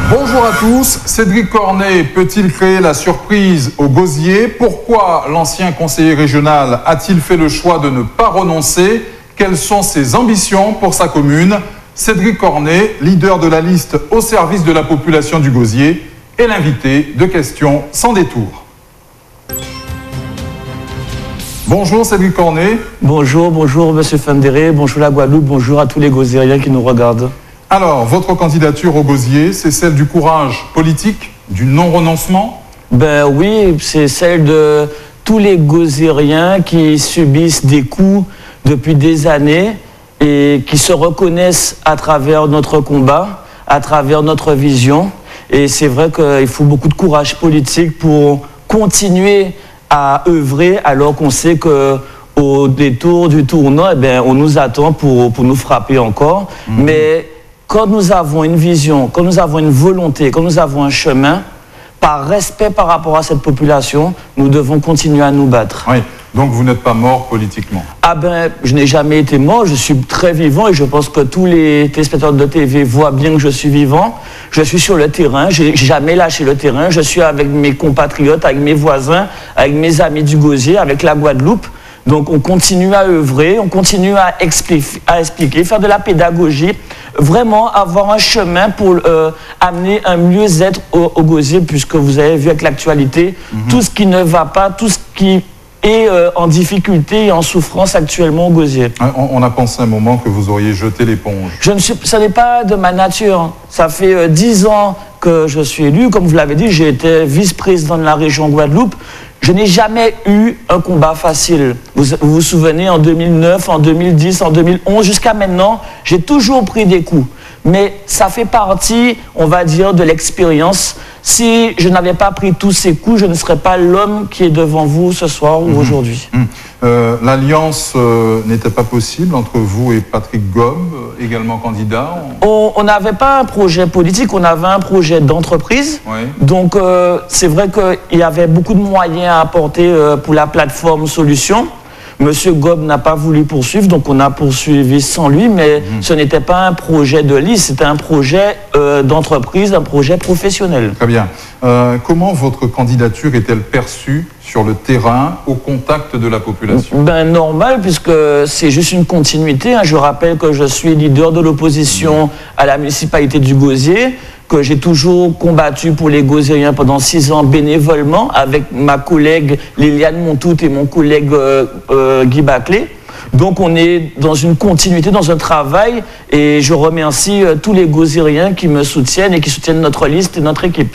Bonjour à tous, Cédric Cornet peut-il créer la surprise au gosier? Pourquoi l'ancien conseiller régional a-t-il fait le choix de ne pas renoncer? Quelles sont ses ambitions pour sa commune? Cédric Cornet, leader de la liste au service de la population du gosier, est l'invité de Questions sans détour. Bonjour Cédric Cornet. Bonjour Monsieur Fendéré, bonjour la Guadeloupe, bonjour à tous les gosiériens qui nous regardent. Alors, votre candidature au gosier, c'est celle du courage politique, du non-renoncement? Ben oui, c'est celle de tous les gosiériens qui subissent des coups depuis des années et qui se reconnaissent à travers notre combat, à travers notre vision. Et c'est vrai qu'il faut beaucoup de courage politique pour continuer à œuvrer alors qu'on sait qu'au détour du tournant, eh bien, on nous attend pour nous frapper encore. Mais quand nous avons une vision, quand nous avons une volonté, quand nous avons un chemin, par respect par rapport à cette population, nous devons continuer à nous battre. Oui, donc vous n'êtes pas mort politiquement? Ah ben, je n'ai jamais été mort, je suis très vivant et je pense que tous les téléspectateurs de TV voient bien que je suis vivant. Je suis sur le terrain, je n'ai jamais lâché le terrain, je suis avec mes compatriotes, avec mes voisins, avec mes amis du gosier, avec la Guadeloupe. Donc on continue à œuvrer, on continue à expliquer, faire de la pédagogie, vraiment avoir un chemin pour amener un mieux-être au gosier, puisque vous avez vu avec l'actualité, tout ce qui ne va pas, tout ce qui est en difficulté et en souffrance actuellement au gosier. On a pensé un moment que vous auriez jeté l'éponge. Ça n'est pas de ma nature. Ça fait 10 ans que je suis élu. Comme vous l'avez dit, j'ai été vice-président de la région Guadeloupe. Je n'ai jamais eu un combat facile. Vous vous souvenez, en 2009, en 2010, en 2011, jusqu'à maintenant, j'ai toujours pris des coups. Mais ça fait partie, on va dire, de l'expérience. Si je n'avais pas pris tous ces coups, je ne serais pas l'homme qui est devant vous ce soir ou aujourd'hui. L'alliance n'était pas possible entre vous et Patrick Gob, également candidat? On n'avait pas un projet politique, on avait un projet d'entreprise. Oui. Donc c'est vrai qu'il y avait beaucoup de moyens à apporter pour la plateforme Solutions. Monsieur Gob n'a pas voulu poursuivre, donc on a poursuivi sans lui, mais ce n'était pas un projet de liste, c'était un projet d'entreprise, un projet professionnel. Très bien. Comment votre candidature est-elle perçue sur le terrain, au contact de la population? Ben normal, puisque c'est juste une continuité. Je rappelle que je suis leader de l'opposition à la municipalité du Gosier, que j'ai toujours combattu pour les gosiériens pendant 6 ans bénévolement avec ma collègue Liliane Montout et mon collègue Guy Baclé. Donc on est dans une continuité, dans un travail, et je remercie tous les gosiériens qui me soutiennent et qui soutiennent notre liste et notre équipe.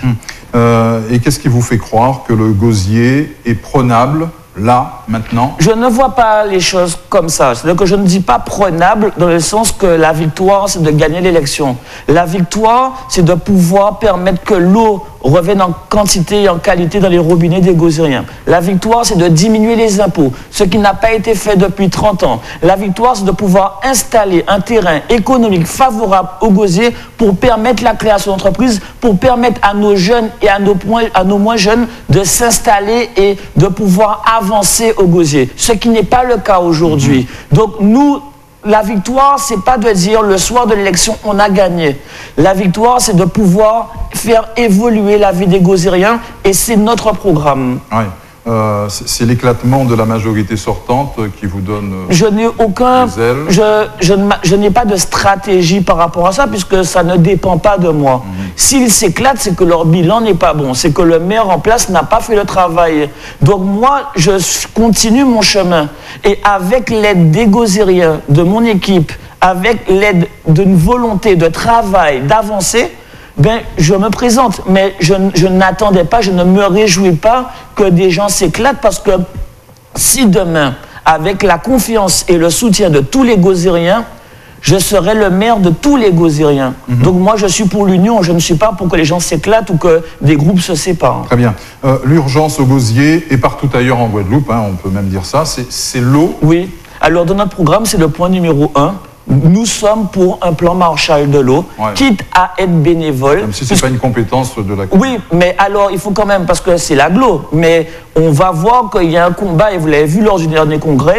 Et qu'est-ce qui vous fait croire que le gosier est prenable là, maintenant? Je ne vois pas les choses comme ça. C'est-à-dire que je ne dis pas prenable dans le sens que la victoire, c'est de gagner l'élection. La victoire, c'est de pouvoir permettre que l'eau revienne en quantité et en qualité dans les robinets des gosiériens. La victoire, c'est de diminuer les impôts, ce qui n'a pas été fait depuis 30 ans. La victoire, c'est de pouvoir installer un terrain économique favorable aux gosiers pour permettre la création d'entreprises, pour permettre à nos jeunes et à nos moins jeunes de s'installer et de pouvoir avancer au gosier, ce qui n'est pas le cas aujourd'hui. Donc nous, la victoire, c'est pas de dire le soir de l'élection on a gagné. La victoire, c'est de pouvoir faire évoluer la vie des gosiériens, et c'est notre programme. Oui. C'est l'éclatement de la majorité sortante qui vous donne je n'ai aucun, des ailes. Je n'ai pas de stratégie par rapport à ça, puisque ça ne dépend pas de moi. S'ils s'éclatent, c'est que leur bilan n'est pas bon, c'est que le maire en place n'a pas fait le travail. Donc moi, je continue mon chemin, et avec l'aide des gosiériens, de mon équipe, avec l'aide d'une volonté de travail, d'avancer, ben, je me présente, mais je n'attendais pas, je ne me réjouis pas que des gens s'éclatent, parce que si demain, avec la confiance et le soutien de tous les gosiériens, je serai le maire de tous les gosiériens. Donc moi, je suis pour l'union, je ne suis pas pour que les gens s'éclatent ou que des groupes se séparent. Très bien. L'urgence au gosier et partout ailleurs en Guadeloupe, on peut même dire ça, c'est l'eau. Oui. Alors dans notre programme, c'est le point numéro 1. Nous sommes pour un plan Marshall de l'eau, quitte à être bénévole. Même si ce n'est pas une compétence de la... Oui, mais alors il faut quand même, parce que c'est l'agglo, mais on va voir qu'il y a un combat, et vous l'avez vu lors du dernier congrès,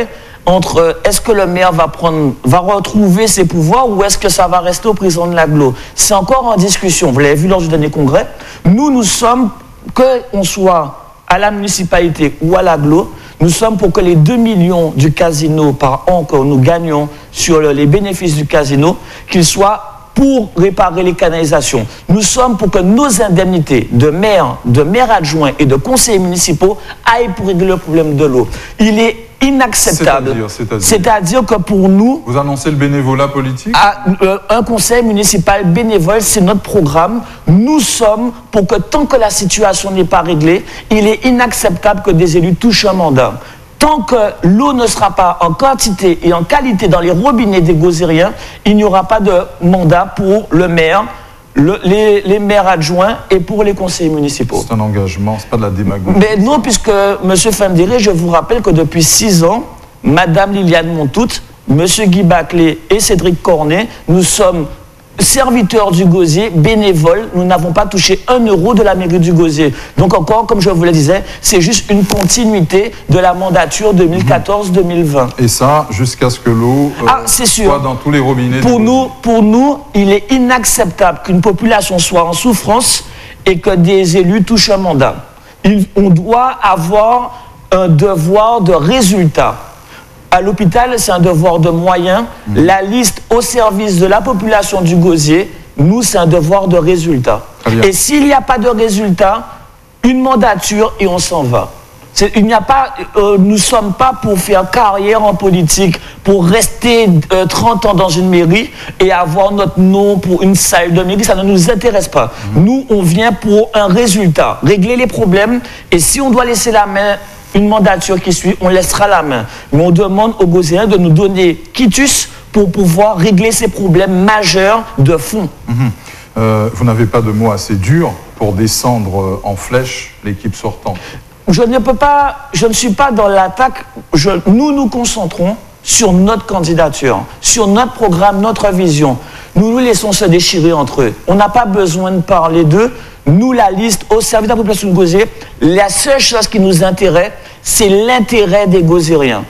entre est-ce que le maire va retrouver ses pouvoirs ou est-ce que ça va rester au président de l'agglo. C'est encore en discussion. Vous l'avez vu lors du dernier congrès. Nous sommes, qu'on soit à la municipalité ou à l'agglo, nous sommes pour que les 2 millions du casino par an que nous gagnons sur les bénéfices du casino, qu'ils soient pour réparer les canalisations. Nous sommes pour que nos indemnités de maires adjoints et de conseillers municipaux aillent pour régler le problème de l'eau. Il est inacceptable. C'est-à-dire que pour nous... Vous annoncez le bénévolat politique? Un conseil municipal bénévole, c'est notre programme. Nous sommes pour que tant que la situation n'est pas réglée, il est inacceptable que des élus touchent un mandat. Tant que l'eau ne sera pas en quantité et en qualité dans les robinets des Gozériens, il n'y aura pas de mandat pour le maire, les maires adjoints et pour les conseillers municipaux. C'est un engagement, c'est pas de la démagogie. Mais non, puisque M. Fendéré, je vous rappelle que depuis 6 ans, Mme Liliane Montout, M. Guy Baclé et Cédric Cornet, nous sommes serviteurs du Gosier, bénévoles, nous n'avons pas touché 1 euro de la mairie du Gosier. Donc encore, comme je vous le disais, c'est juste une continuité de la mandature 2014-2020. Et ça, jusqu'à ce que l'eau soit dans tous les robinets. Pour nous, il est inacceptable qu'une population soit en souffrance et que des élus touchent un mandat. On doit avoir un devoir de résultat. À l'hôpital, c'est un devoir de moyens. La liste au service de la population du Gosier, nous, c'est un devoir de résultat. Et s'il n'y a pas de résultat, une mandature et on s'en va. Nous ne sommes pas pour faire carrière en politique, pour rester 30 ans dans une mairie et avoir notre nom pour une salle de mairie. Ça ne nous intéresse pas. Nous, on vient pour un résultat, régler les problèmes. Et si on doit laisser la main, une mandature qui suit, on laissera la main. Mais on demande aux Gozériens de nous donner quitus pour pouvoir régler ces problèmes majeurs de fond. Vous n'avez pas de mots assez durs pour descendre en flèche l'équipe sortante? Je ne suis pas dans l'attaque. Nous nous concentrons sur notre candidature, sur notre programme, notre vision. Nous nous laissons se déchirer entre eux. On n'a pas besoin de parler d'eux. Nous, la liste au service de la population de Gosier, la seule chose qui nous intéresse, c'est l'intérêt des Gozériens.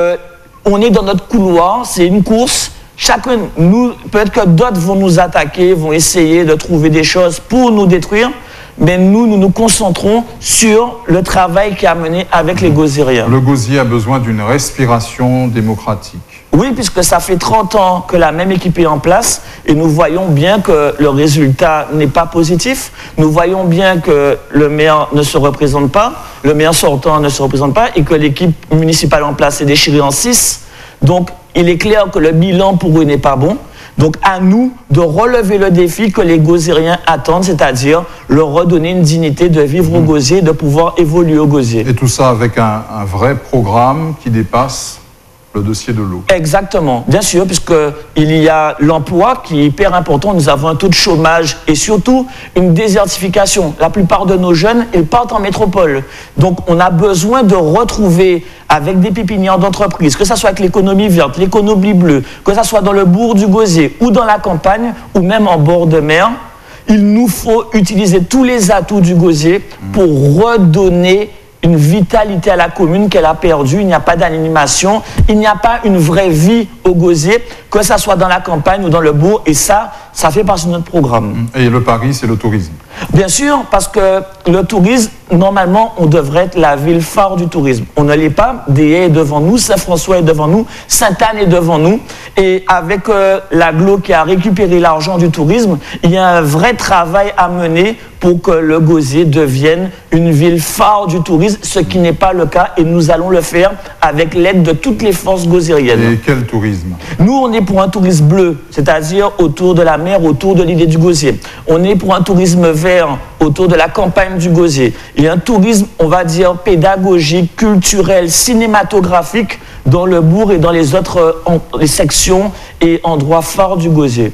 On est dans notre couloir, c'est une course. Chacun, nous, peut-être que d'autres vont nous attaquer, vont essayer de trouver des choses pour nous détruire. Mais nous nous concentrons sur le travail qui a mené avec les Gozériens. Le Gosier a besoin d'une respiration démocratique. Oui, puisque ça fait 30 ans que la même équipe est en place et nous voyons bien que le résultat n'est pas positif. Nous voyons bien que le maire ne se représente pas, le maire sortant ne se représente pas et que l'équipe municipale en place est déchirée en 6. Donc, il est clair que le bilan pour eux n'est pas bon. Donc, à nous de relever le défi que les Gozériens attendent, c'est-à-dire leur redonner une dignité de vivre au Gosier, de pouvoir évoluer au Gosier. Et tout ça avec un vrai programme qui dépasse le dossier de l'eau. Exactement, bien sûr, puisqu'il y a l'emploi qui est hyper important. Nous avons un taux de chômage et surtout une désertification. La plupart de nos jeunes, ils partent en métropole. Donc, on a besoin de retrouver avec des pépinières d'entreprises, que ce soit avec l'économie verte, l'économie bleue, que ce soit dans le bourg du Gosier ou dans la campagne ou même en bord de mer, il nous faut utiliser tous les atouts du Gosier pour redonner une vitalité à la commune qu'elle a perdue. Il n'y a pas d'animation, il n'y a pas une vraie vie au Gosier, que ça soit dans la campagne ou dans le bourg, et ça fait partie de notre programme. Et le pari, c'est le tourisme? Bien sûr, parce que le tourisme, normalement, on devrait être la ville phare du tourisme. On ne l'est pas. Des est devant nous, Saint-François est devant nous, Sainte-Anne est devant nous. Et avec l'agglo qui a récupéré l'argent du tourisme, il y a un vrai travail à mener pour que le Gosier devienne une ville phare du tourisme, ce qui n'est pas le cas. Et nous allons le faire avec l'aide de toutes les forces gozériennes. Et quel tourisme? Nous, on est pour un tourisme bleu, c'est-à-dire autour de la mer, autour de l'île du Gosier. On est pour un tourisme vert autour de la campagne du Gosier. Et un tourisme, on va dire, pédagogique, culturel, cinématographique dans le bourg et dans les autres les sections et endroits phares du Gosier.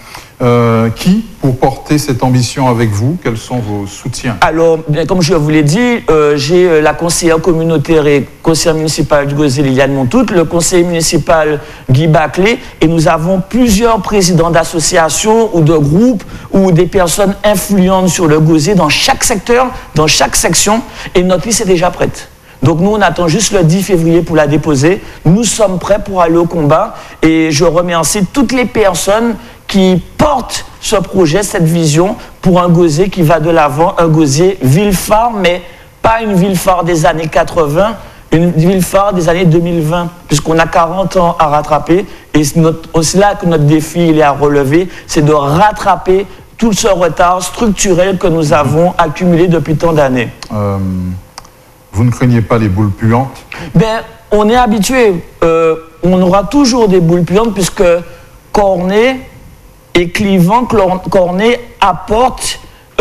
Qui pour porter cette ambition avec vous? Quels sont vos soutiens? Alors, bien, comme je vous l'ai dit, j'ai la conseillère communautaire et conseillère municipale du Gosier, Liliane Montout, le conseiller municipal Guy Baclé, et nous avons plusieurs présidents d'associations ou de groupes ou des personnes influentes sur le Gosier dans chaque secteur, dans chaque section, et notre liste est déjà prête. Donc nous, on attend juste le 10 février pour la déposer. Nous sommes prêts pour aller au combat. Et je remercie toutes les personnes qui portent ce projet, cette vision, pour un gosier qui va de l'avant, un gosier ville phare, mais pas une ville phare des années 80, une ville phare des années 2020, puisqu'on a 40 ans à rattraper. Et c'est là que notre défi il est à relever, c'est de rattraper tout ce retard structurel que nous avons accumulé depuis tant d'années. Vous ne craignez pas les boules puantes? Ben, on est habitué. On aura toujours des boules puantes puisque Cornet et Clivant, Cornet apporte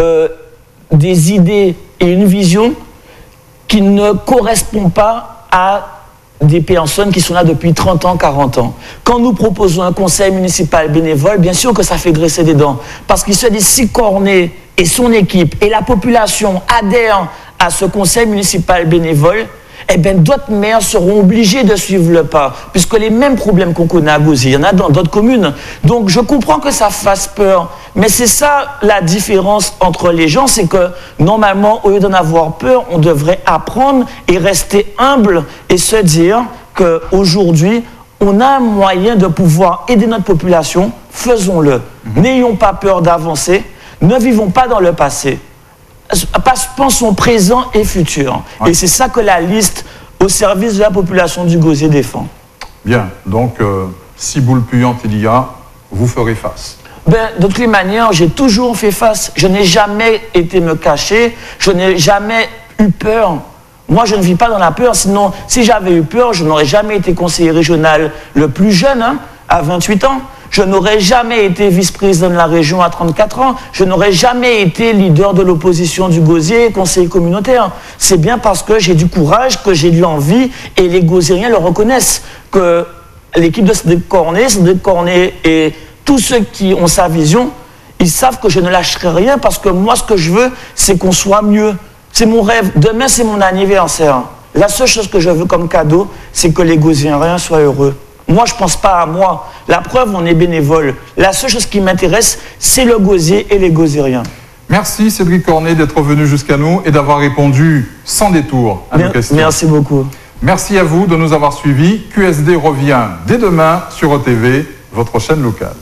des idées et une vision qui ne correspond pas à des personnes qui sont là depuis 30 ans, 40 ans. Quand nous proposons un conseil municipal bénévole, bien sûr que ça fait graisser des dents. Parce qu'il se dit, si Cornet et son équipe et la population adhèrent à ce conseil municipal bénévole, eh bien, d'autres maires seront obligés de suivre le pas. Puisque les mêmes problèmes qu'on connaît à Gosier, il y en a dans d'autres communes. Donc, je comprends que ça fasse peur. Mais c'est ça la différence entre les gens, c'est que normalement, au lieu d'en avoir peur, on devrait apprendre et rester humble et se dire qu'aujourd'hui, on a un moyen de pouvoir aider notre population, faisons-le. N'ayons pas peur d'avancer, ne vivons pas dans le passé. Pensons présent et futur. Ouais. Et c'est ça que la liste au service de la population du Gosier défend. Bien, donc si boules puantes il y a, vous ferez face. Ben, de toutes les manières, j'ai toujours fait face. Je n'ai jamais été me cacher, je n'ai jamais eu peur. Moi, je ne vis pas dans la peur, sinon, si j'avais eu peur, je n'aurais jamais été conseiller régional le plus jeune, hein, à 28 ans. Je n'aurais jamais été vice-président de la région à 34 ans. Je n'aurais jamais été leader de l'opposition du Gosier, conseiller communautaire. C'est bien parce que j'ai du courage, que j'ai de l'envie, et les Gosieriens le reconnaissent. Que l'équipe de Cédric Cornet et tous ceux qui ont sa vision, ils savent que je ne lâcherai rien parce que moi, ce que je veux, c'est qu'on soit mieux. C'est mon rêve. Demain, c'est mon anniversaire. La seule chose que je veux comme cadeau, c'est que les Gosieriens soient heureux. Moi, je ne pense pas à moi. La preuve, on est bénévole. La seule chose qui m'intéresse, c'est le Gosier et les Gosieriens. Merci Cédric Cornet d'être venu jusqu'à nous et d'avoir répondu sans détour à nos questions. Merci beaucoup. Merci à vous de nous avoir suivis. QSD revient dès demain sur OTV, votre chaîne locale.